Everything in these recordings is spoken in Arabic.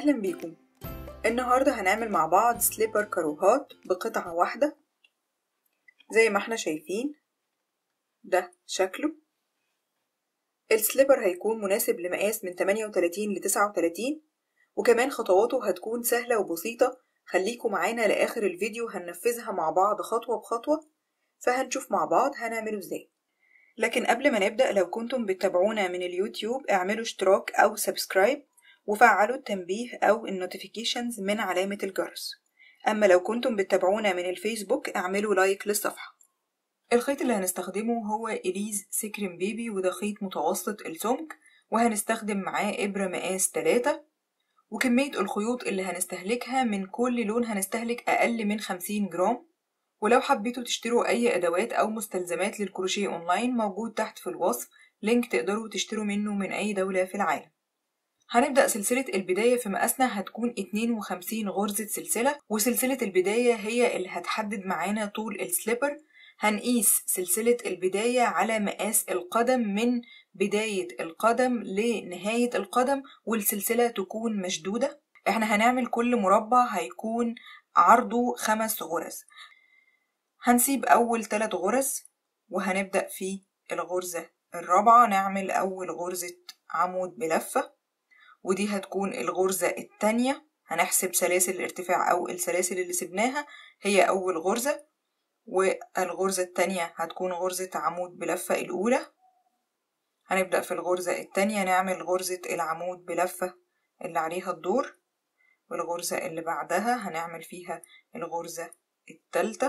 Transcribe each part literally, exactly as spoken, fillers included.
أهلا بيكم. النهاردة هنعمل مع بعض سليبر كاروهات بقطعة واحدة زي ما احنا شايفين. ده شكله. السليبر هيكون مناسب لمقاس من تمانية وتلاتين ل تسعة وتلاتين، وكمان خطواته هتكون سهلة وبسيطة. خليكم معانا لآخر الفيديو، هننفذها مع بعض خطوة بخطوة، فهنشوف مع بعض هنعمله ازاي. لكن قبل ما نبدأ، لو كنتم بتتابعونا من اليوتيوب اعملوا اشتراك أو سبسكرايب وفعلوا التنبيه أو النوتيفيكيشنز من علامة الجرس. أما لو كنتم بتتابعونا من الفيسبوك اعملوا لايك للصفحة. الخيط اللي هنستخدمه هو إليز سكرين بيبي، وده خيط متوسط السمك، وهنستخدم معاه إبرة مقاس تلاتة. وكمية الخيوط اللي هنستهلكها من كل لون هنستهلك أقل من خمسين جرام. ولو حبيتوا تشتروا أي أدوات أو مستلزمات للكروشيه أونلاين موجود تحت في الوصف لينك تقدروا تشتروا منه من أي دولة في العالم. هنبدأ سلسلة البداية في مقاسنا هتكون اتنين وخمسين غرزة سلسلة، وسلسلة البداية هي اللي هتحدد معانا طول السليبر. هنقيس سلسلة البداية على مقاس القدم من بداية القدم لنهاية القدم، والسلسلة تكون مشدودة. احنا هنعمل كل مربع هيكون عرضه خمس غرز. هنسيب أول ثلاث غرز وهنبدأ في الغرزة الرابعة نعمل أول غرزة عمود بلفة، ودي هتكون الغرزة التانية. هنحسب سلاسل الارتفاع أو السلاسل اللي سبناها هي أول غرزة، والغرزة التانية هتكون غرزة عمود بلفة الأولى. هنبدأ في الغرزة التانية نعمل غرزة العمود بلفة اللي عليها الدور، والغرزة اللي بعدها هنعمل فيها الغرزة التالتة،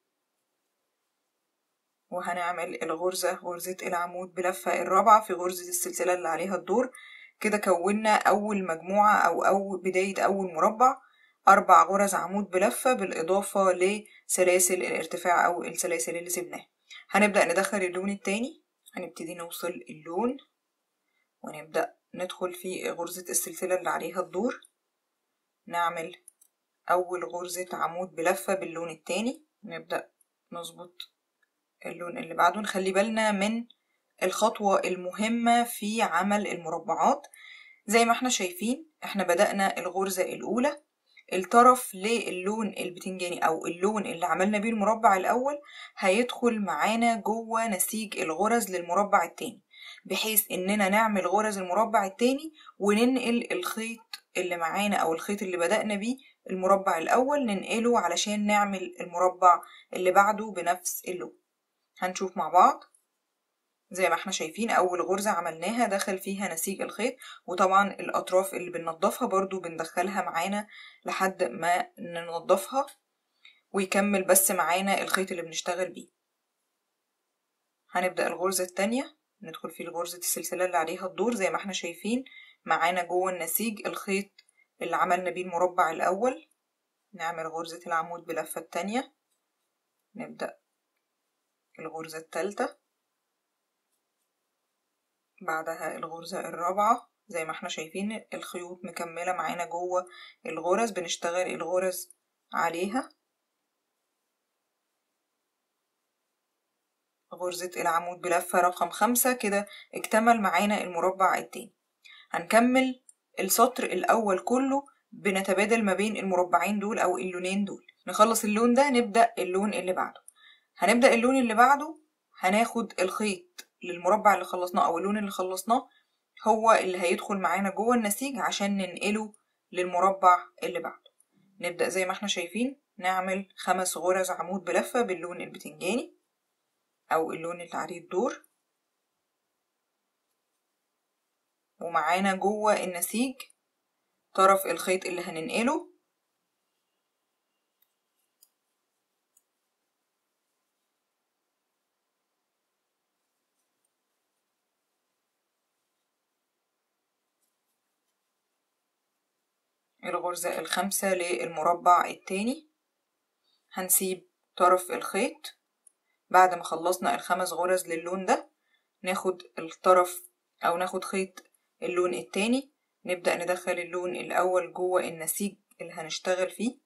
وهنعمل الغرزة غرزة العمود بلفة الرابعة في غرزة السلسلة اللي عليها الدور. كده كونا أول مجموعة أو أو بداية أول مربع، أربع غرز عمود بلفة بالإضافة لسلاسل الارتفاع أو السلاسل اللي سبناها. هنبدأ ندخل اللون التاني، هنبتدي نوصل اللون ونبدأ ندخل في غرزة السلسلة اللي عليها الدور، نعمل أول غرزة عمود بلفة باللون التاني، نبدأ نظبط اللون اللي بعده. نخلي بالنا من الخطوة المهمة في عمل المربعات. زي ما احنا شايفين احنا بدأنا الغرزة الأولى، الطرف للون البتنجاني أو اللون اللي عملنا بيه المربع الأول هيدخل معانا جوه نسيج الغرز للمربع التاني، بحيث إننا نعمل غرز المربع التاني وننقل الخيط اللي معانا أو الخيط اللي بدأنا بيه المربع الأول ننقله علشان نعمل المربع اللي بعده بنفس اللون. هنشوف مع بعض. زي ما احنا شايفين أول غرزة عملناها دخل فيها نسيج الخيط، وطبعا الأطراف اللي بننضفها برضو بندخلها معانا لحد ما ننضفها ويكمل بس معانا الخيط اللي بنشتغل بيه. هنبدأ الغرزة التانية ندخل في غرزة السلسلة اللي عليها الدور. زي ما احنا شايفين معانا جوه النسيج الخيط اللي عملنا بيه المربع الأول، نعمل غرزة العمود بلفة التانية، نبدأ الغرزة التالتة، بعدها الغرزة الرابعة. زي ما احنا شايفين الخيوط مكملة معانا جوه الغرز، بنشتغل الغرز عليها. غرزة العمود بلفة رقم خمسة. كده اكتمل معانا المربع التاني. هنكمل السطر الأول كله بنتبادل ما بين المربعين دول أو اللونين دول. نخلص اللون ده نبدأ اللون اللي بعده. هنبدأ اللون اللي بعده هناخد الخيط للمربع اللي خلصناه أو اللون اللي خلصناه هو اللي هيدخل معانا جوه النسيج عشان ننقله للمربع اللي بعده. نبدأ زي ما احنا شايفين نعمل خمس غرز عمود بلفة باللون البتنجاني أو اللون اللي عليه الدور، ومعانا جوه النسيج طرف الخيط اللي هننقله. الغرزة الخامسة للمربع التاني هنسيب طرف الخيط. بعد ما خلصنا الخمس غرز للون ده ناخد الطرف أو ناخد خيط اللون التاني، نبدأ ندخل اللون الأول جوه النسيج اللي هنشتغل فيه.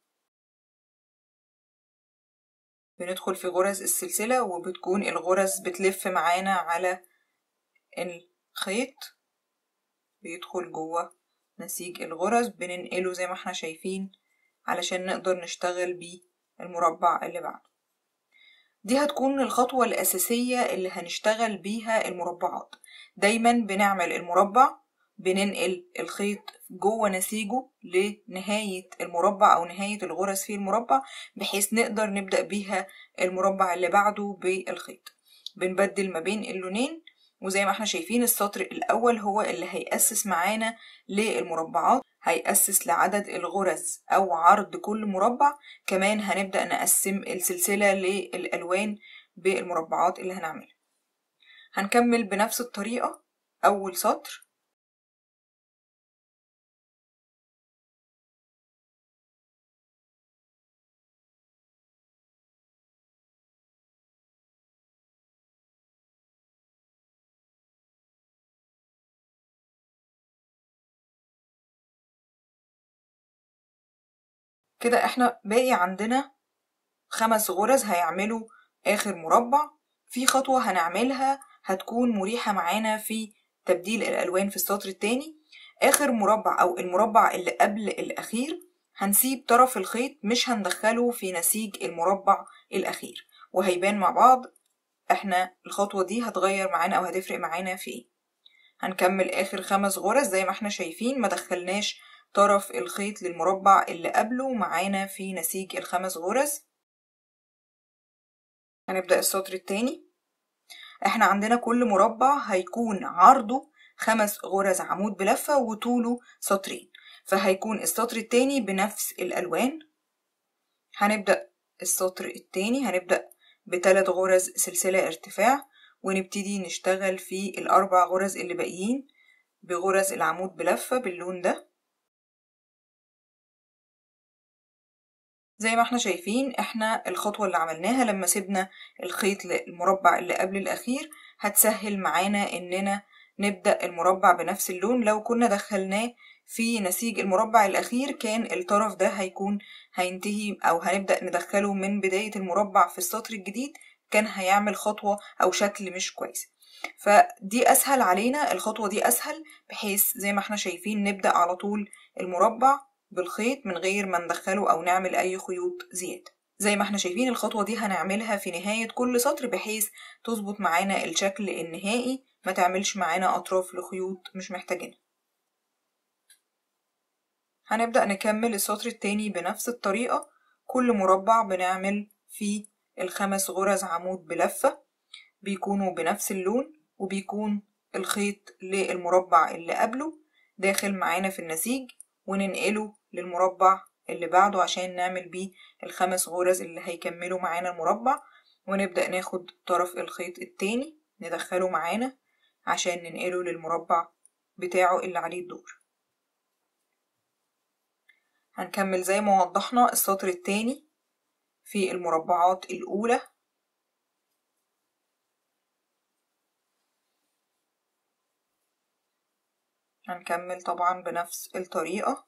بندخل في غرز السلسلة وبتكون الغرز بتلف معانا على الخيط، بيدخل جوه نسيج الغرز بننقله زي ما احنا شايفين علشان نقدر نشتغل بيه المربع اللي بعده. دي هتكون الخطوة الأساسية اللي هنشتغل بيها المربعات. دايما بنعمل المربع بننقل الخيط جوه نسيجه لنهاية المربع أو نهاية الغرز في المربع بحيث نقدر نبدأ بيها المربع اللي بعده بالخيط. بنبدل ما بين اللونين، وزي ما احنا شايفين السطر الأول هو اللي هيأسس معانا للمربعات، هيأسس لعدد الغرز أو عرض كل مربع. كمان هنبدأ نقسم السلسلة للألوان بالمربعات اللي هنعملها. هنكمل بنفس الطريقة. أول سطر كده احنا باقي عندنا خمس غرز هيعملوا آخر مربع. في خطوة هنعملها هتكون مريحة معانا في تبديل الألوان في السطر التاني. آخر مربع أو المربع اللي قبل الأخير هنسيب طرف الخيط، مش هندخله في نسيج المربع الأخير، وهيبان مع بعض احنا الخطوة دي هتغير معانا أو هتفرق معانا في ايه. هنكمل آخر خمس غرز زي ما احنا شايفين، ما دخلناش طرف الخيط للمربع اللي قبله معانا في نسيج الخمس غرز. هنبدأ السطر التاني. احنا عندنا كل مربع هيكون عرضه خمس غرز عمود بلفة وطوله سطرين، فهيكون السطر التاني بنفس الألوان. هنبدأ السطر التاني هنبدأ بثلاث غرز سلسلة ارتفاع، ونبتدي نشتغل في الأربع غرز اللي باقيين بغرز العمود بلفة باللون ده. زي ما احنا شايفين احنا الخطوة اللي عملناها لما سيبنا الخيط للمربع اللي قبل الأخير هتسهل معانا اننا نبدأ المربع بنفس اللون. لو كنا دخلناه في نسيج المربع الأخير كان الطرف ده هيكون هينتهي أو هنبدأ ندخله من بداية المربع في السطر الجديد، كان هيعمل خطوة أو شكل مش كويس. فدي أسهل علينا، الخطوة دي أسهل بحيث زي ما احنا شايفين نبدأ على طول المربع بالخيط من غير ما ندخله أو نعمل أي خيوط زيادة. زي ما احنا شايفين الخطوة دي هنعملها في نهاية كل سطر بحيث تظبط معانا الشكل النهائي، ما تعملش معانا أطراف لخيوط مش محتاجينها. هنبدأ نكمل السطر التاني بنفس الطريقة. كل مربع بنعمل فيه الخمس غرز عمود بلفة بيكونوا بنفس اللون، وبيكون الخيط للمربع اللي قبله داخل معانا في النسيج، وننقله للمربع اللي بعده عشان نعمل بيه الخمس غرز اللي هيكملوا معانا المربع. ونبدأ ناخد طرف الخيط التاني ندخله معانا عشان ننقله للمربع بتاعه اللي عليه الدور. هنكمل زي ما وضحنا السطر التاني في المربعات الأولى. هنكمل طبعا بنفس الطريقة.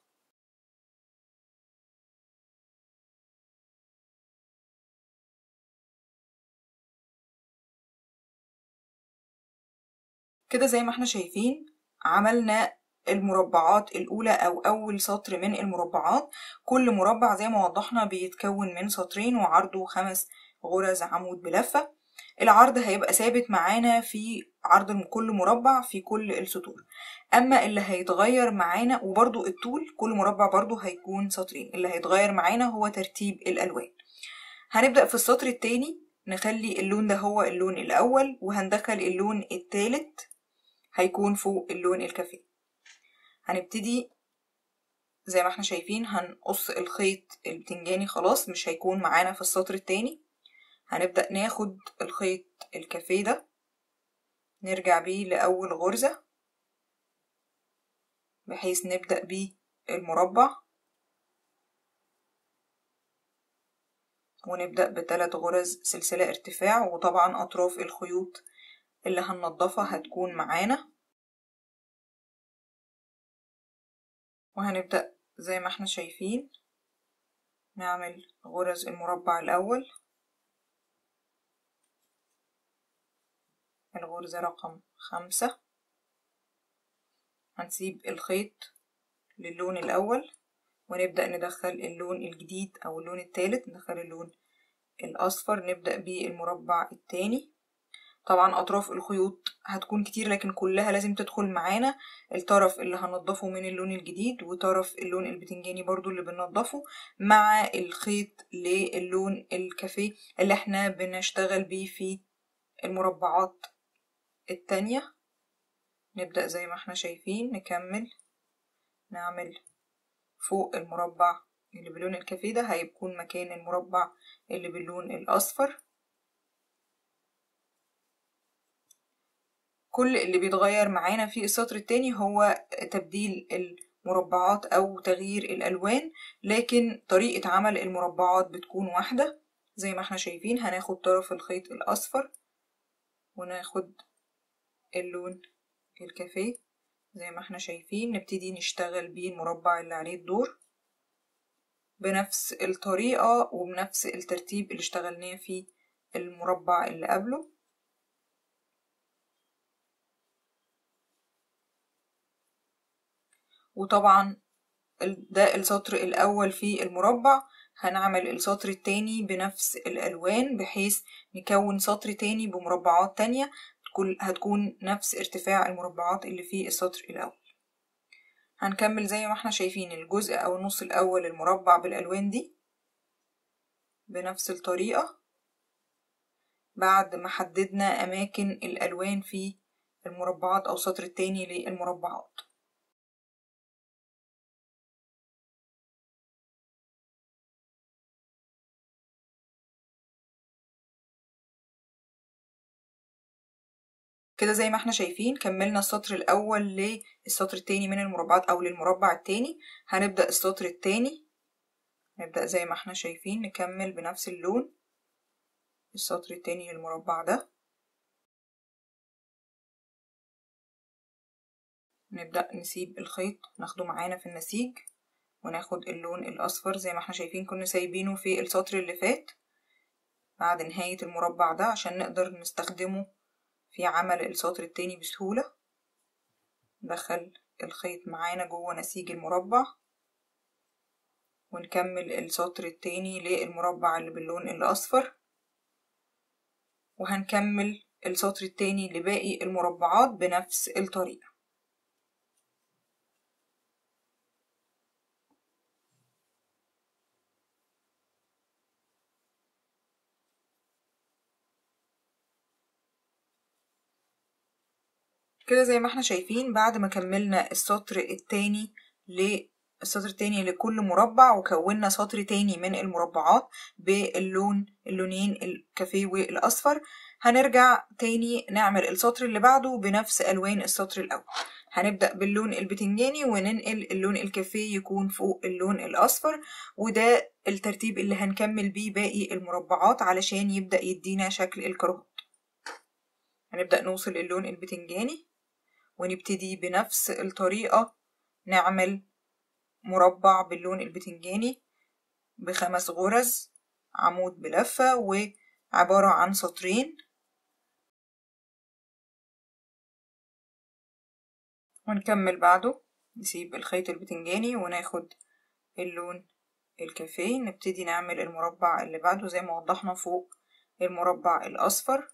كده زي ما احنا شايفين عملنا المربعات الأولى أو أول سطر من المربعات. كل مربع زي ما وضحنا بيتكون من سطرين وعرضه خمس غرز عمود بلفة. العرض هيبقى ثابت معانا في عرض كل مربع في كل السطور. أما اللي هيتغير معانا وبرضو الطول كل مربع برضو هيكون سطرين، اللي هيتغير معانا هو ترتيب الألوان. هنبدأ في السطر التاني نخلي اللون ده هو اللون الأول، وهندخل اللون التالت هيكون فوق اللون الكافيه. هنبتدي زي ما احنا شايفين هنقص الخيط البتنجاني خلاص مش هيكون معانا في السطر التاني. هنبدأ ناخد الخيط الكافيه ده نرجع بيه لأول غرزة بحيث نبدأ بيه المربع، ونبدأ بثلاث غرز سلسلة ارتفاع، وطبعا أطراف الخيوط اللي هننضفها هتكون معانا. وهنبدأ زي ما احنا شايفين نعمل غرز المربع الأول، الغرزة رقم خمسة. هنسيب الخيط للون الأول ونبدأ ندخل اللون الجديد أو اللون الثالث، ندخل اللون الأصفر، نبدأ بالمربع التاني. طبعا أطراف الخيوط هتكون كتير لكن كلها لازم تدخل معانا، الطرف اللي هنضفه من اللون الجديد وطرف اللون البتنجاني برضو اللي بنضفه مع الخيط للون الكافيه اللي احنا بنشتغل بيه في المربعات التانية. نبدأ زي ما احنا شايفين نكمل نعمل فوق المربع اللي باللون الكافيه ده هيكون مكان المربع اللي باللون الأصفر. كل اللي بيتغير معانا في السطر التاني هو تبديل المربعات أو تغيير الألوان، لكن طريقة عمل المربعات بتكون واحدة. زي ما احنا شايفين هناخد طرف الخيط الأصفر وناخد اللون الكافيه زي ما احنا شايفين، نبتدي نشتغل بيه المربع اللي عليه الدور بنفس الطريقة وبنفس الترتيب اللي اشتغلناه في المربع اللي قبله. وطبعا ده السطر الأول في المربع، هنعمل السطر التاني بنفس الألوان بحيث نكون سطر تاني بمربعات تانية هتكون نفس ارتفاع المربعات اللي في السطر الأول. هنكمل زي ما احنا شايفين الجزء أو النص الأول المربع بالألوان دي بنفس الطريقة بعد ما حددنا أماكن الألوان في المربعات أو السطر التاني للمربعات. كده زي ما احنا شايفين كملنا السطر الأول للسطر التاني من المربعات أو للمربع التاني. هنبدأ السطر التاني، نبدأ زي ما احنا شايفين نكمل بنفس اللون السطر التاني للمربع ده. نبدأ نسيب الخيط ناخده معانا في النسيج وناخد اللون الأصفر زي ما احنا شايفين كنا سايبينه في السطر اللي فات بعد نهاية المربع ده عشان نقدر نستخدمه في عمل السطر التاني بسهولة. ندخل الخيط معانا جوه نسيج المربع ونكمل السطر التاني للمربع اللي باللون الأصفر، وهنكمل السطر التاني لباقي المربعات بنفس الطريقة. كده زي ما احنا شايفين بعد ما كملنا السطر التاني للسطر التاني لكل مربع وكونا سطر تاني من المربعات باللون اللونين الكافيه والأصفر، هنرجع تاني نعمل السطر اللي بعده بنفس ألوان السطر الأول. هنبدأ باللون البتنجاني وننقل اللون الكافيه يكون فوق اللون الأصفر، وده الترتيب اللي هنكمل بيه باقي المربعات علشان يبدأ يدينا شكل الكروت. هنبدأ نوصل اللون البتنجاني ونبتدي بنفس الطريقة نعمل مربع باللون البتنجاني بخمس غرز عمود بلفة وعبارة عن سطرين، ونكمل بعده نسيب الخيط البتنجاني وناخد اللون الكافيه نبتدي نعمل المربع اللي بعده زي ما وضحنا فوق المربع الأصفر.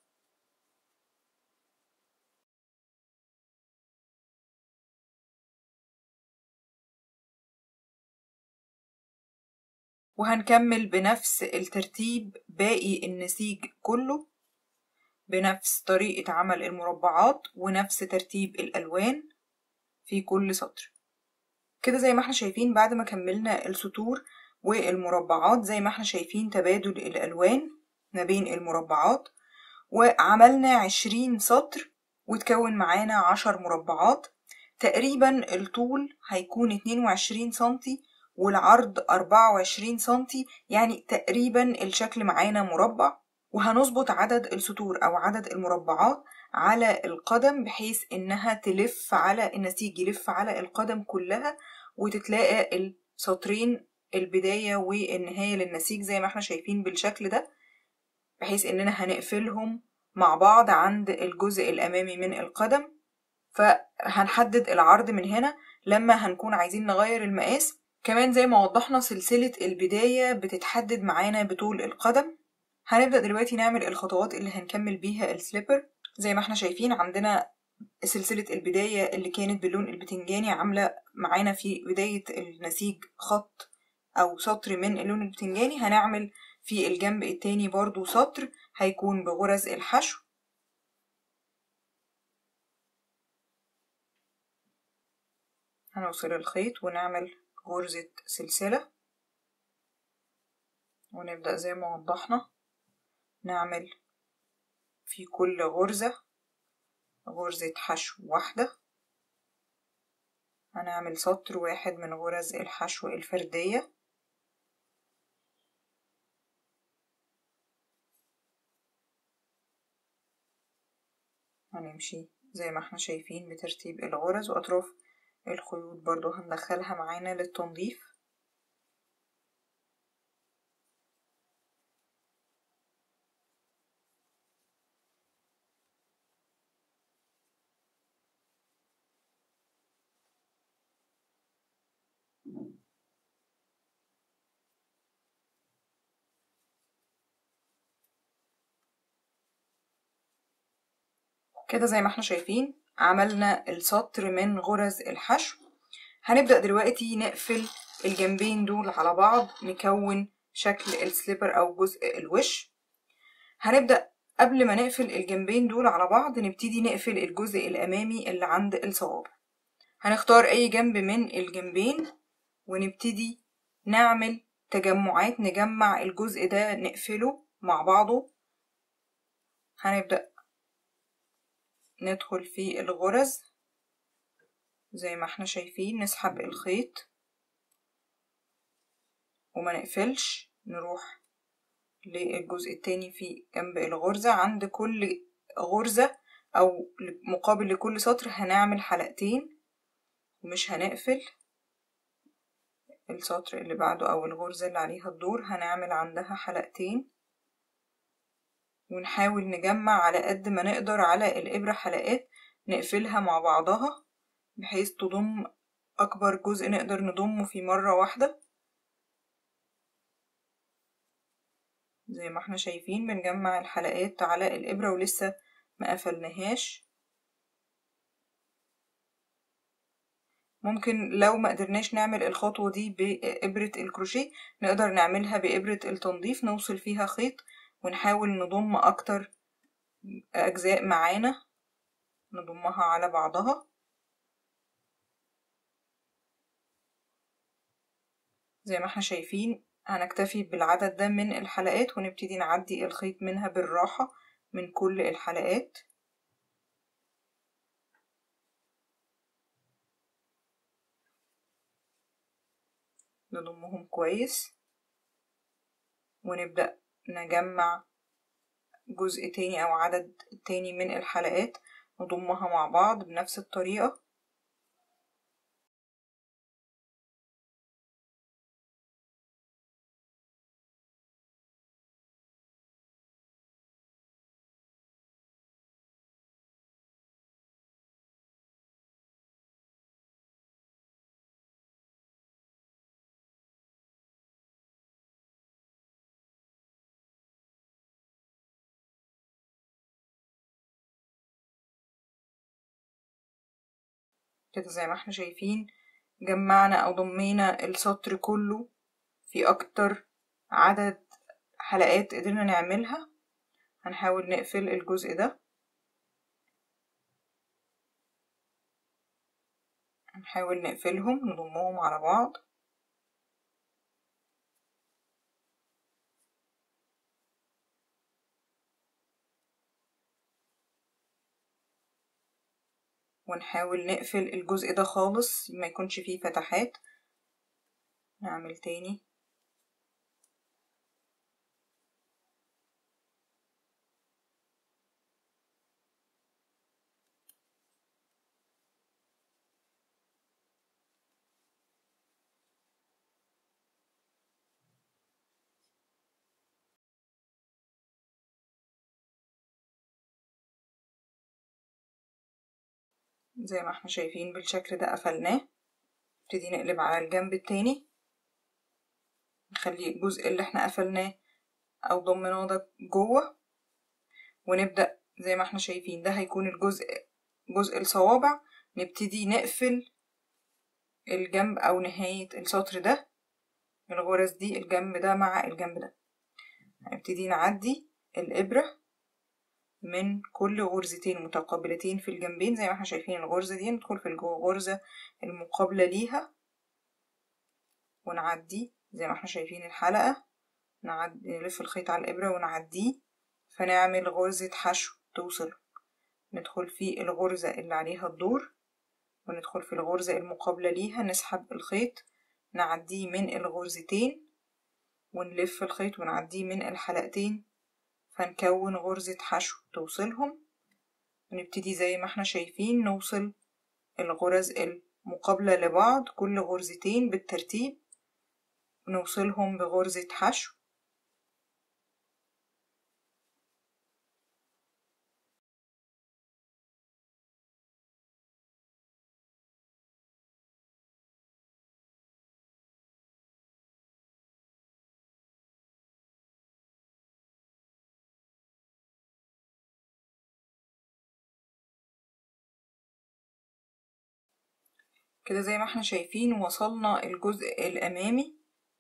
وهنكمل بنفس الترتيب باقي النسيج كله بنفس طريقة عمل المربعات ونفس ترتيب الألوان في كل سطر. كده زي ما احنا شايفين بعد ما كملنا السطور والمربعات زي ما احنا شايفين تبادل الألوان ما بين المربعات، وعملنا عشرين سطر وتكون معانا عشر مربعات. تقريبا الطول هيكون اتنين وعشرين سنتي والعرض أربعة وعشرين سنتي، يعني تقريبا الشكل معانا مربع. وهنظبط عدد السطور أو عدد المربعات على القدم بحيث إنها تلف على النسيج يلف على القدم كلها وتتلاقى السطرين البداية والنهاية للنسيج زي ما احنا شايفين بالشكل ده، بحيث إننا هنقفلهم مع بعض عند الجزء الأمامي من القدم فهنحدد العرض من هنا لما هنكون عايزين نغير المقاس. كمان زي ما وضحنا سلسلة البداية بتتحدد معانا بطول القدم. هنبدأ دلوقتي نعمل الخطوات اللي هنكمل بيها السليبر. زي ما احنا شايفين عندنا سلسلة البداية اللي كانت باللون البتنجاني عاملة معانا في بداية النسيج خط أو سطر من اللون البتنجاني. هنعمل في الجنب التاني برضو سطر هيكون بغرز الحشو. هنوصل الخيط ونعمل غرزة سلسلة، ونبدأ زي ما وضحنا نعمل في كل غرزة غرزة حشو واحدة. هنعمل سطر واحد من غرز الحشو الفردية. هنمشي زي ما احنا شايفين بترتيب الغرز، وأطراف الخيوط برضو هندخلها معانا للتنظيف. كده زي ما احنا شايفين عملنا السطر من غرز الحشو. هنبدأ دلوقتي نقفل الجنبين دول على بعض نكون شكل السليبر أو جزء الوش. هنبدأ قبل ما نقفل الجنبين دول على بعض نبتدي نقفل الجزء الأمامي اللي عند الصوابع. هنختار أي جنب من الجنبين ونبتدي نعمل تجمعات، نجمع الجزء ده نقفله مع بعضه. هنبدأ ندخل في الغرز زي ما احنا شايفين، نسحب الخيط وما نقفلش، نروح للجزء التاني في جنب الغرزة. عند كل غرزة أو مقابل لكل سطر هنعمل حلقتين ومش هنقفل. السطر اللي بعده أو الغرزة اللي عليها الدور هنعمل عندها حلقتين، ونحاول نجمع على قد ما نقدر على الإبرة حلقات نقفلها مع بعضها بحيث تضم أكبر جزء نقدر نضمه في مرة واحدة. زي ما احنا شايفين بنجمع الحلقات على الإبرة ولسه ما قفلناهاش. ممكن لو ما قدرناش نعمل الخطوة دي بإبرة الكروشيه نقدر نعملها بإبرة التنظيف، نوصل فيها خيط ونحاول نضم أكتر أجزاء معانا نضمها على بعضها. زي ما احنا شايفين هنكتفي بالعدد ده من الحلقات ونبتدي نعدي الخيط منها بالراحة من كل الحلقات. نضمهم كويس ونبدأ نجمع جزء تاني أو عدد تاني من الحلقات نضمها مع بعض بنفس الطريقة. كده زي ما احنا شايفين جمعنا أو ضمينا السطر كله في أكتر عدد حلقات قدرنا نعملها. هنحاول نقفل الجزء ده، هنحاول نقفلهم نضمهم على بعض. ونحاول نقفل الجزء ده خالص ما يكونش فيه فتحات. نعمل تاني. زي ما احنا شايفين بالشكل ده قفلناه. نبتدي نقلب على الجنب التاني، نخلي الجزء اللي احنا قفلناه او ضمناه ده جوه، ونبدأ زي ما احنا شايفين ده هيكون الجزء جزء الصوابع. نبتدي نقفل الجنب او نهاية السطر ده، الغرز دي الجنب ده مع الجنب ده. هنبتدي نعدي الإبرة من كل غرزتين متقابلتين في الجنبين زي ما احنا شايفين. الغرزة دي ندخل في الغرزة المقابلة ليها ونعدي زي ما احنا شايفين الحلقة، نعدي نلف الخيط على الإبرة ونعديه، فنعمل غرزة حشو توصل. ندخل في الغرزة اللي عليها الدور وندخل في الغرزة المقابلة ليها، نسحب الخيط نعديه من الغرزتين ونلف الخيط ونعديه من الحلقتين، فنكون غرزة حشو توصلهم. ونبتدي زي ما احنا شايفين نوصل الغرز المقابلة لبعض كل غرزتين بالترتيب، ونوصلهم بغرزة حشو. كده زي ما احنا شايفين وصلنا الجزء الأمامي.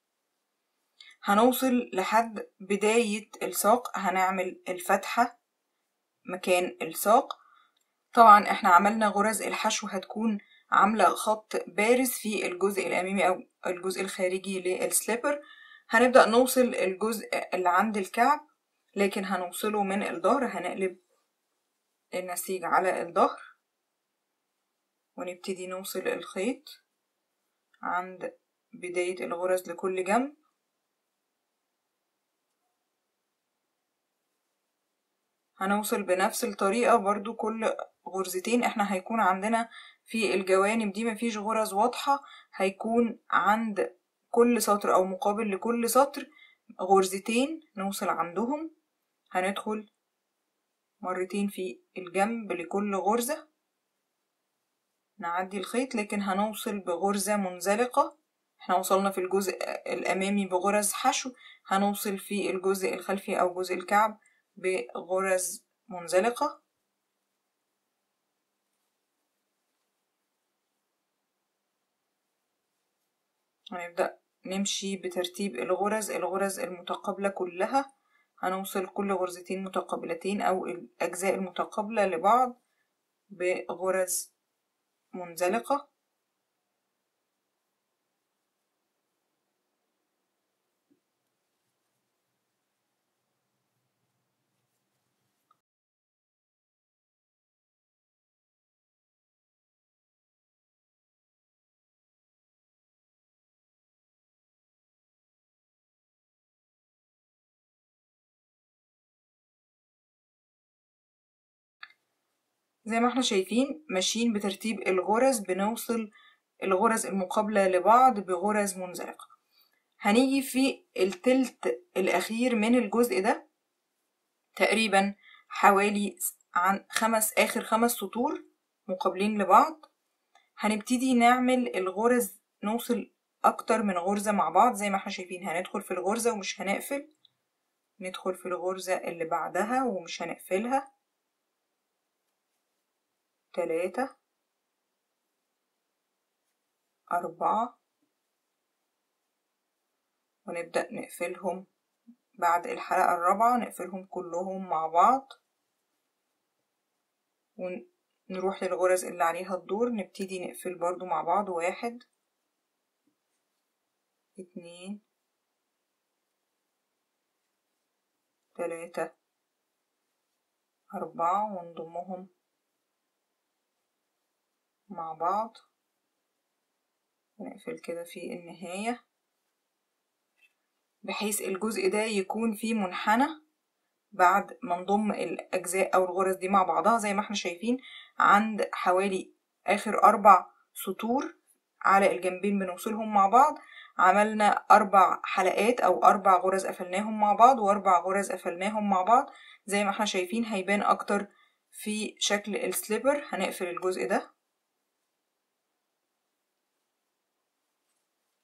هنوصل لحد بداية الساق، هنعمل الفتحة مكان الساق. طبعا احنا عملنا غرز الحشو هتكون عاملة خط بارز في الجزء الأمامي أو الجزء الخارجي للسليبر. هنبدأ نوصل الجزء اللي عند الكعب، لكن هنوصله من الظهر. هنقلب النسيج على الظهر ونبتدي نوصل الخيط عند بداية الغرز لكل جنب. هنوصل بنفس الطريقة برضو كل غرزتين. احنا هيكون عندنا في الجوانب دي مفيش غرز واضحة، هيكون عند كل سطر او مقابل لكل سطر غرزتين نوصل عندهم. هندخل مرتين في الجنب لكل غرزة، نعدي الخيط، لكن هنوصل بغرزة منزلقة. احنا وصلنا في الجزء الأمامي بغرز حشو، هنوصل في الجزء الخلفي أو جزء الكعب بغرز منزلقة. هنبدأ نمشي بترتيب الغرز الغرز المتقابلة كلها. هنوصل كل غرزتين متقابلتين أو الأجزاء المتقابلة لبعض بغرز منزلقة. زي ما احنا شايفين ماشيين بترتيب الغرز، بنوصل الغرز المقابلة لبعض بغرز منزلقة. هنيجي في التلت الأخير من الجزء ده تقريبا حوالي عن خمس آخر خمس سطور مقابلين لبعض. هنبتدي نعمل الغرز، نوصل أكتر من غرزة مع بعض زي ما احنا شايفين. هندخل في الغرزة ومش هنقفل، ندخل في الغرزة اللي بعدها ومش هنقفلها. تلاتة، أربعة، ونبدأ نقفلهم بعد الحلقة الرابعة، نقفلهم كلهم مع بعض ونروح للغرز اللي عليها الدور، نبتدي نقفل برضو مع بعض. واحد، اتنين، تلاتة، أربعة، ونضمهم مع بعض ونقفل كده في النهاية، بحيث الجزء ده يكون فيه منحنى بعد ما نضم الأجزاء أو الغرز دي مع بعضها. زي ما احنا شايفين عند حوالي آخر أربع سطور على الجنبين بنوصلهم مع بعض، عملنا أربع حلقات أو أربع غرز قفلناهم مع بعض وأربع غرز قفلناهم مع بعض. زي ما احنا شايفين هيبان أكتر في شكل السليبر. هنقفل الجزء ده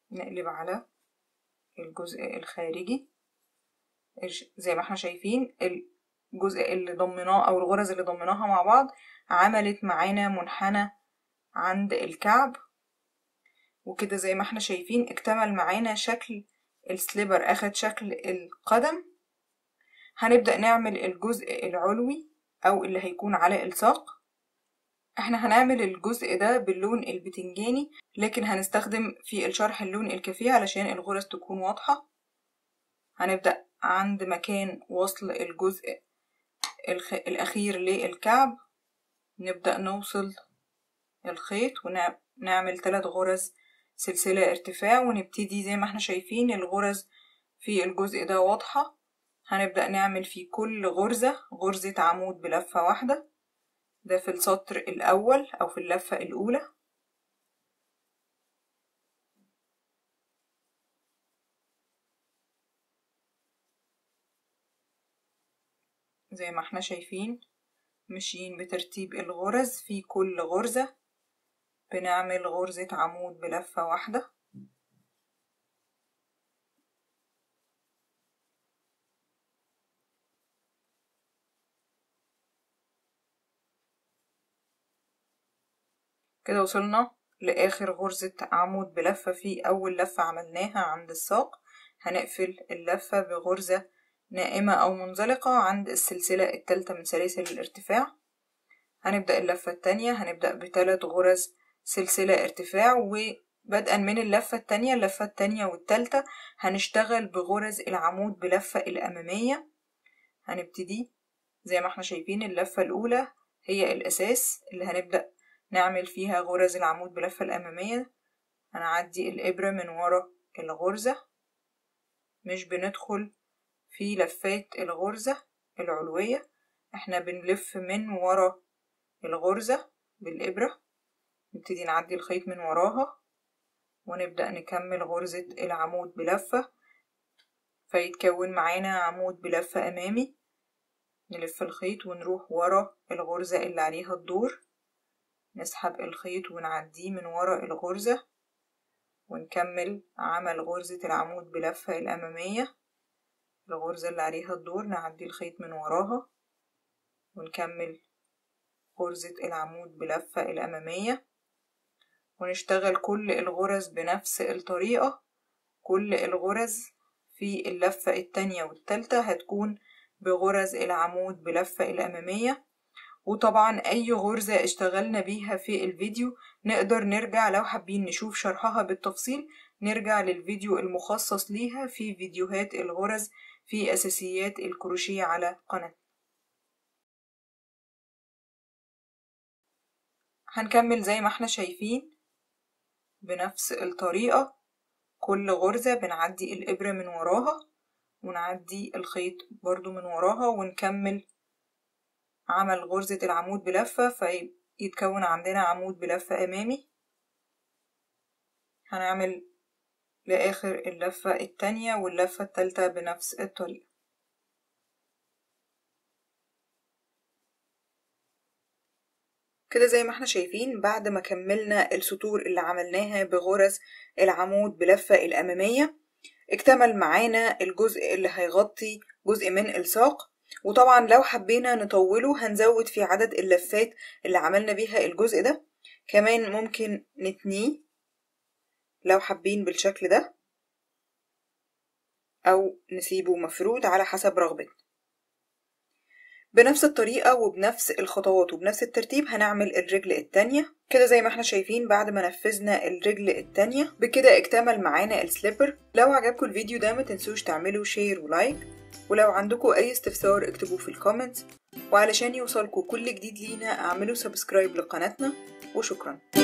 نقلب على الجزء الخارجي زي ما احنا شايفين الجزء اللي ضمناه او الغرز اللي ضمناها مع بعض عملت معانا منحنى عند الكعب، وكده زي ما احنا شايفين اكتمل معانا شكل السليبر، اخد شكل القدم. هنبدأ نعمل الجزء العلوي او اللي هيكون على الساق. احنا هنعمل الجزء ده باللون البتنجاني، لكن هنستخدم في الشرح اللون الكافيه علشان الغرز تكون واضحة. هنبدأ عند مكان وصل الجزء الخ... الأخير للكعب، نبدأ نوصل الخيط ونعمل ثلاث غرز سلسلة ارتفاع، ونبتدي زي ما احنا شايفين الغرز في الجزء ده واضحة. هنبدأ نعمل في كل غرزة غرزة عمود بلفة واحدة، ده في السطر الأول أو في اللفة الأولى. زي ما احنا شايفين ماشيين بترتيب الغرز، في كل غرزة بنعمل غرزة عمود بلفة واحدة. كده وصلنا لآخر غرزة عمود بلفة في أول لفة عملناها عند الساق. هنقفل اللفة بغرزة نائمة أو منزلقة عند السلسلة الثالثة من سلاسل الارتفاع. هنبدأ اللفة التانية، هنبدأ بثلاث غرز سلسلة ارتفاع، وبدءا من اللفة التانية اللفة التانية والتالتة هنشتغل بغرز العمود بلفة الأمامية. هنبتدي زي ما احنا شايفين اللفة الأولى هي الأساس اللي هنبدأ نعمل فيها غرز العمود بلفة الأمامية. هنعدي الإبرة من ورا الغرزة، مش بندخل في لفات الغرزة العلوية، احنا بنلف من ورا الغرزة بالإبرة. نبتدي نعدي الخيط من وراها ونبدأ نكمل غرزة العمود بلفة، فيتكون معانا عمود بلفة أمامي. نلف الخيط ونروح ورا الغرزة اللي عليها الدور، نسحب الخيط ونعديه من ورا الغرزة ونكمل عمل غرزة العمود بلفة الأمامية. الغرزة اللي عليها الدور نعدي الخيط من وراها ونكمل غرزة العمود بلفة الأمامية، ونشتغل كل الغرز بنفس الطريقة. كل الغرز في اللفة التانية والتالتة هتكون بغرز العمود بلفة الأمامية. وطبعا أي غرزة اشتغلنا بيها في الفيديو نقدر نرجع لو حابين نشوف شرحها بالتفصيل، نرجع للفيديو المخصص ليها في فيديوهات الغرز في أساسيات الكروشيه على قناة. هنكمل زي ما احنا شايفين بنفس الطريقة، كل غرزة بنعدي الإبرة من وراها ونعدي الخيط برضو من وراها ونكمل عمل غرزة العمود بلفة فيتكون عندنا عمود بلفة أمامي. هنعمل لآخر اللفة التانية واللفة التالتة بنفس الطريقة. كده زي ما احنا شايفين بعد ما كملنا السطور اللي عملناها بغرز العمود بلفة الأمامية اكتمل معانا الجزء اللي هيغطي جزء من الساق. وطبعا لو حبينا نطوله هنزود في عدد اللفات اللي عملنا بيها الجزء ده، كمان ممكن نتنيه لو حابين بالشكل ده أو نسيبه مفرود على حسب رغبتنا. بنفس الطريقة وبنفس الخطوات وبنفس الترتيب هنعمل الرجل التانية. كده زي ما احنا شايفين بعد ما نفذنا الرجل التانية بكده اكتمل معانا السليبر. لو عجبكم الفيديو ده ما تنسوش تعملوا شير ولايك، ولو عندكم اي استفسار اكتبوه في الكومنت، وعلشان يوصلكم كل جديد لينا اعملوا سبسكرايب لقناتنا، وشكرا.